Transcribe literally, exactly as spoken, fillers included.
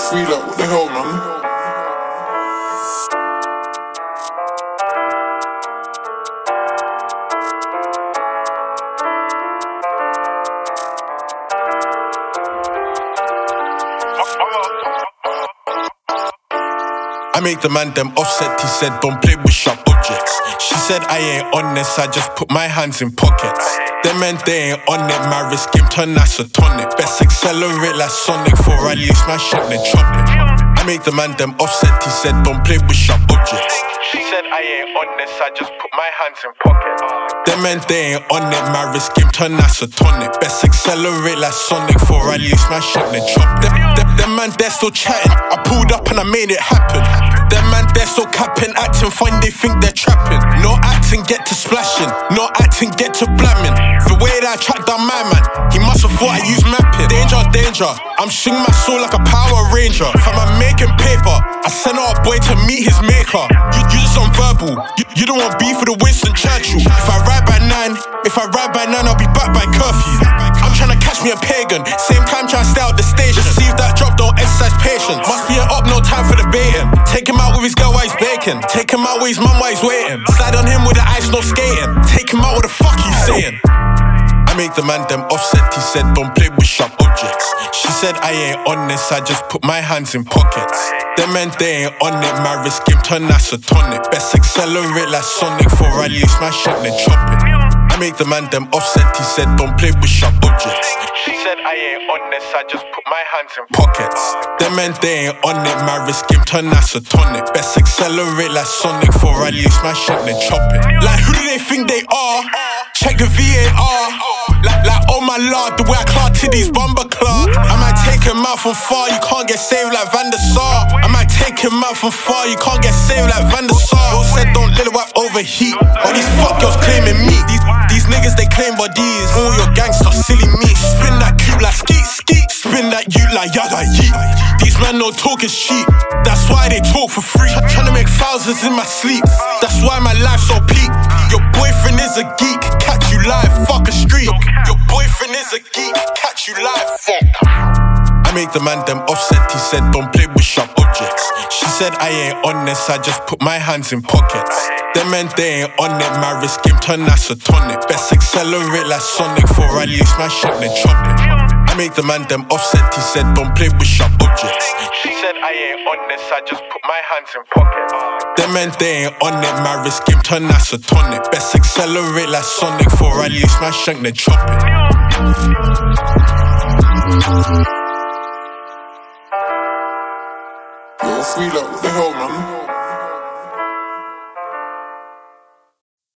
free, like what the hell, man? I make the man them offset, he said don't play with sharp objects. She said I ain't honest, I just put my hands in pockets. Them men they ain't on it, my wrist game turn isotonic. Best accelerate like Sonic for I release my shot then chop it. I make the man them offset, he said don't play with sharp objects. She said I ain't honest, I just put my hands in pockets. Them men they ain't on it, my wrist game turn isotonic. Best accelerate like Sonic for I release my shot then chop it. Them, them, them man they're still chatting, I pulled up and I made it happen. Them man they're so capping, acting fine, they think they're trapping. No acting, get to splashing. No acting, get to blamming. The way that I tracked down my man, he must have thought I used mapping. Danger, danger, I'm swinging my soul like a Power Ranger. Fam, I'm making paper, I sent out a boy to meet his maker. You, you just on verbal, you, you don't want beef with the Winston Churchill. If I ride by nine, if I ride by nine, I'll be back by curfew. I'm trying to catch me a pagan, same time trying to stay out the station. Receive that drop, don't exercise patience. Must be an up, no time for debating. Take him out with his girl while he's baking. Take him out with his mum while he's waiting. Slide on him with the ice, no skating. Take him out, what the fuck you saying? I make the man them offset, he said don't play with sharp objects. She said I ain't honest, I just put my hands in pockets. Them men they ain't on it, my wrist game turn isotonic. Best accelerate like Sonic for I release my shot then chop it. I make the man them offset, he said don't play with sharp objects. She said I ain't honest, I just put my hands in pockets. Them men they ain't on it, my wrist game turn isotonic. Best accelerate like Sonic for I release my shot then chop it. Like who do they think they are? Check the V A R. Like, like oh my lord, the way I claw to these bomber claw. I might take him out from far, you can't get saved like Van der Sar. I might take him out from far, you can't get saved like Van der Sar. Yo said don't let it wipe overheat. All these fuck girls claiming me. These, these niggas they claim bodies. All your gangsters silly me. Spin that cube like skeet skeet. Spin that you like yaga yeet. These men no talk is cheap. That's why they talk for free. Trying to make thousands in my sleep. That's why my life's so peak. Your boyfriend is a geek. Catch you live, fuck a streak. Your boyfriend is a geek. Catch you live, fuck. I make the man them offset, he said don't play with sharp objects. She said I ain't honest, I just put my hands in pockets. Them men they ain't on it, my wrist game turn isotonic. Best accelerate like Sonic for I release my shot then chop it. I make the man them offset, he said don't play with sharp objects. She said I ain't honest, I just put my hands in pockets. Them men they ain't on it, my wrist game turn isotonic. Best accelerate like Sonic for I release my shank then chop it. You're free, like what the hell, man?